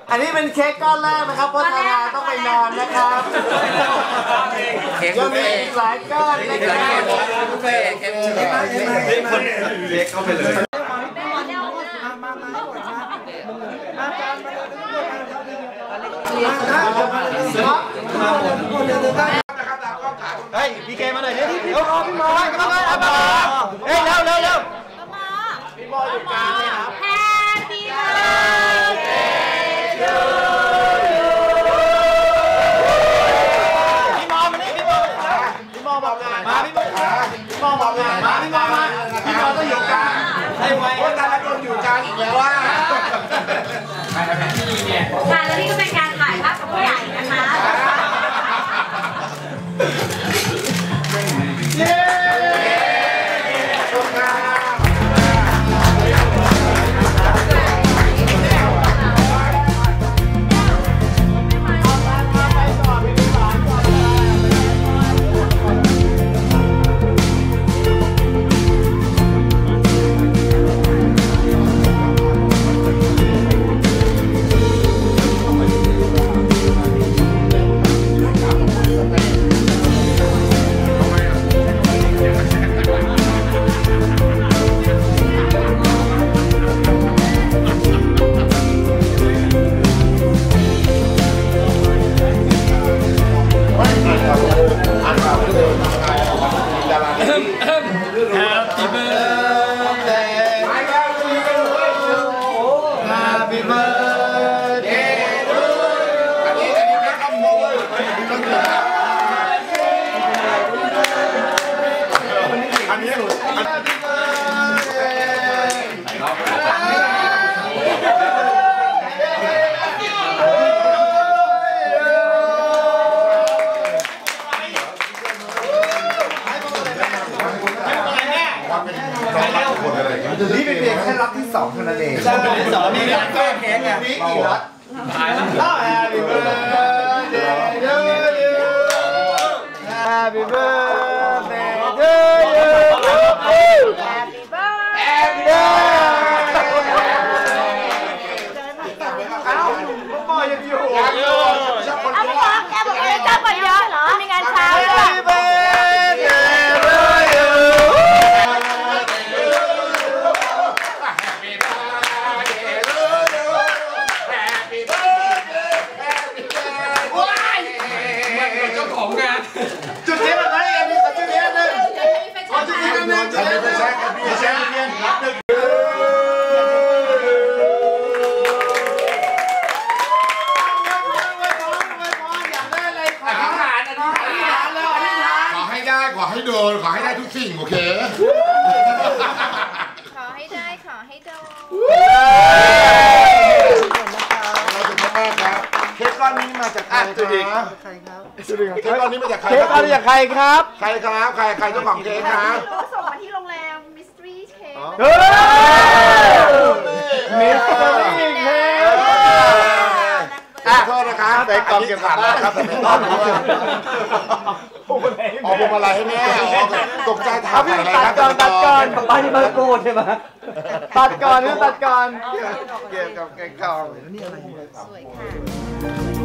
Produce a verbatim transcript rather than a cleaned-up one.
อันนี้เป็นเค้กก้อนแรกนะครับเพราะทางานต้องไปนอนนะครับเค้กยังมีอีกหลายก้อนนะครับบุฟเฟ่ต์เค้กบุฟเฟ่ต์เค้กเข้าไปเลยเฮ้ยพี่เกมมาหน่อยดิเดี๋ยวรอพี่มอสก็มาครับเฮ้ยเร็วเร็วเร็วพี่มอสอยู่กลางเลยครับ Happy birthday to พี่มอสมานี่พี่มอสพี่มอสบอกงานมาพี่มอสพี่มอสบอกงานมาพี่มอสมาพี่มอสต้องอยู่กลางให้ไวเพราะแต่ละคนอยู่กลางอีกแล้วว่าค่ะแล้วนี่ก็เป็นการถ่ายภาพกับผู้ใหญ่นะคะเย้นี่เป็นเพียงแค่รับที่สองเท่านั้นเองรับที่สองมีการแก้แค้นไงมีกี่รับตายแล้ว Happy birthday to you Happy birthday to you Happy birthday เอ้าพ่อปอยยังอยู่ยังอยู่เอาพี่บอกแกบอกว่าจะไปเยอะเหรอมีงานเช้าด้วยจุดเทียนอะไรกันมีจุดเทียนหนึ่งอ๋อจุดเทียนหนึ่งจุดเทียนหนึ่งจุดเทียนหนึ่งรับหนึ่งขอให้ได้ขอให้โดนขอให้ได้ทุกสิ่งโอเคขอให้ได้ขอให้โดนเค้กก้อนนี้มาจากใครครับใครครับเค้กก้อนนี้มาจากใครเค้กก้อนนี้จากใครครับใครครับใครใครเจ้าของเค้กครับส่งมาที่โรงแรมมิสทรีเค้กเฮ้ยมิสทรีเค้กขอโทษนะครับแต่กล่องเก็บขาดแล้วครับแต่ไม่ต้องออกพวงมาลัยให้แม่ตกใจถามอะไรครับตัดก่อนตัดก่อนป้าที่มาโกนใช่ไหมตัดก่อนนี่ตัดก่อนเก็บกับแกงกล่องนี่อะไรสวยค่ะ